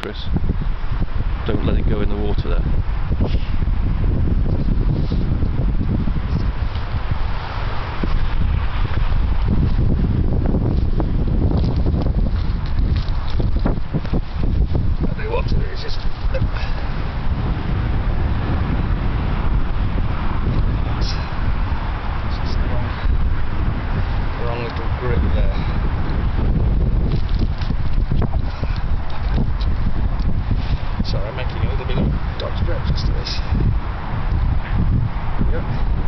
dangerous. Don't let it go in the water there. Sorry, I'm making a little bit of dodge breakfast of this. Yep.